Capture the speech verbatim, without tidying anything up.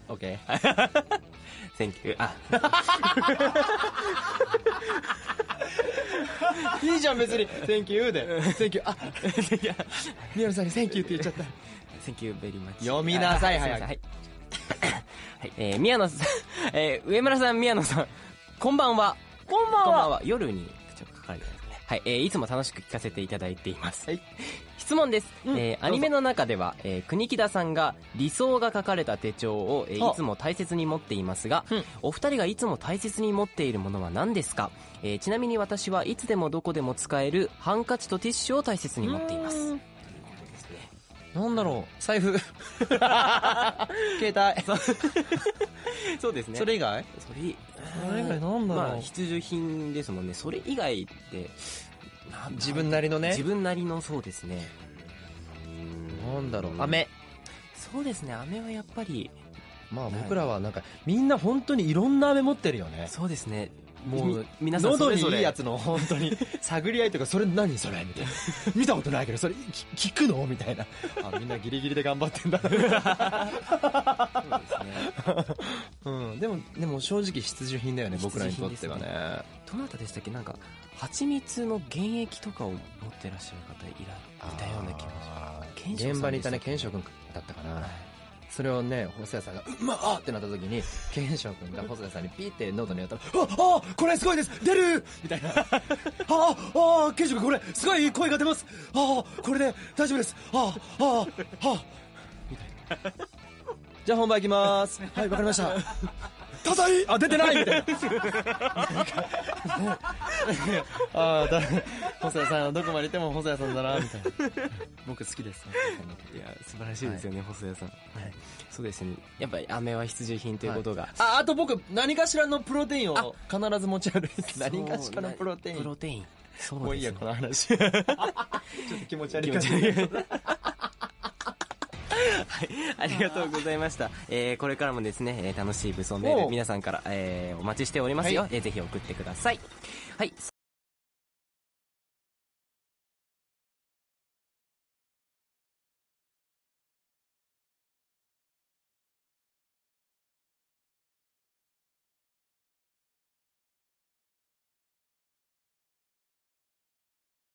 OK Thank you あいいじゃん別に Thank you で Thank you あ宮野さんに Thank you って言っちゃった Thank you very much 読みなさい早くはい、はいえー、宮野さん、えー、上村さん宮野さんこんばんはこんばんはこんばんは夜にちょっと書かれてますねはい、えー、いつも楽しく聞かせていただいています、はい、質問です、 うんえー、アニメの中では、えー、国木田さんが理想が書かれた手帳を、えー、いつも大切に持っていますが、うん、お二人がいつも大切に持っているものは何ですか、えー、ちなみに私はいつでもどこでも使えるハンカチとティッシュを大切に持っていますなんだろう財布携帯そうですねそれ以外それそれ以外なんだろう、 まあ、必需品ですもんねそれ以外って自分なりのね自分なりのそうですねなんだろう飴そうですね飴はやっぱりまあ僕らはなんかみんな本当にいろんな飴持ってるよねそうですねもう皆さんそれぞれ喉にいいやつの本当に探り合いとかそれ何それみたいな見たことないけどそれ聞くのみたいなあみんなギリギリで頑張ってんだそうですね、うん、でもでも正直必需品だよね僕らにとってはねどなたでしたっけなんか蜂蜜の原液とかを持ってらっしゃる方いらいたような気がします現場にいたね賢章君だったかな、はいそれをね細谷さんがうまっあってなった時に賢章君が細谷さんにピーってノートにやったらああこれすごいです出るみたいなあああ賢章君これすごい声が出ますああこれで大丈夫ですあああああみたいなじゃあ本番いきますはいわかりました多彩あ出てないみたいなああだ細谷さんどこまでいても細谷さんだなみたいな僕好きですいや素晴らしいですよね、はい、細谷さん、はい、そうですねやっぱり飴は必需品ということが、はい、 ああと僕何かしらのプロテインを必ず持ち歩いて何かしらのプロテインプロテインそうです、ね、 もういいやこの話ちょっと気持ち悪い感じはい、ありがとうございました、えー、これからもですね楽しい武装メール皆さんから、えー、お待ちしておりますよ、はい、えー、ぜひ送ってください。はい